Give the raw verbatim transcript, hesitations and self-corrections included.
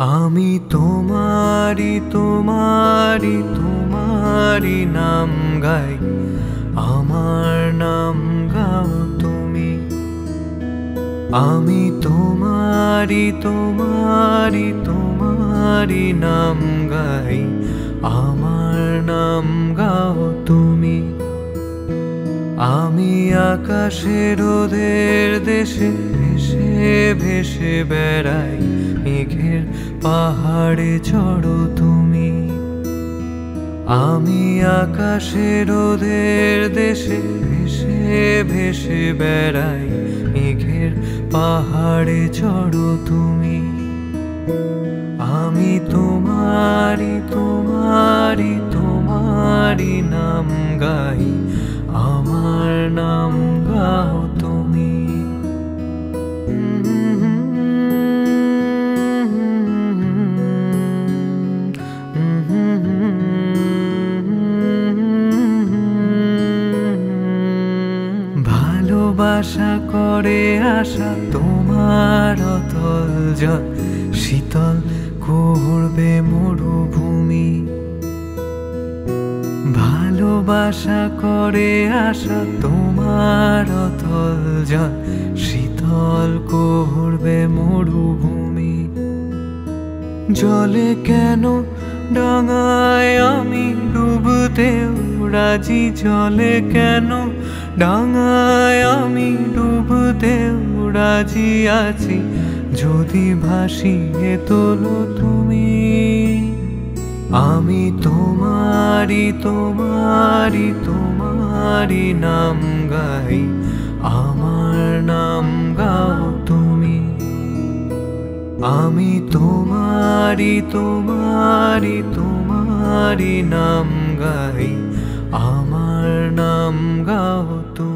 আমি তোমারি তোমারি তোমারি নাম গাই, আমার নাম গাও তুমি। আমি তোমারি তোমারি তোমারি নাম গাই, আমার নাম গাও তুমি। আমি আকাশের ওদের দেশে ভেসে ভেসে বেড়াই, মেঘের পাহাড়ে চড়ো তুমি। আমি আকাশের ওদের দেশে ভেসে ভেসে বেড়াই, মেঘের পাহাড়ে চড়ো তুমি। আমি তোমারি তোমারি তোমারি নাম গাই, আমার নাম গাও তুমি। ভালোবাসা করে আশা তোমার অতল জল, শীতল করবে মরুভূমি। ভালোবাসা করে আশা তোমার অতল জল, শীতল করবে মরুভূমি। জলে কেন ডাঙায় আমি ডুবতেও রাজি, জলে কেন ডাঙায় আমি ডুবতেও রাজি আছি, যদি ভাসিয়ে তোলো তুমি। আমি তোমারি তোমারি তোমারি নাম গাই, আমার নাম গাও তুমি। আমি তোমারি তোমারি তোমারি নাম গাই, আমার নাম গাও তুমি।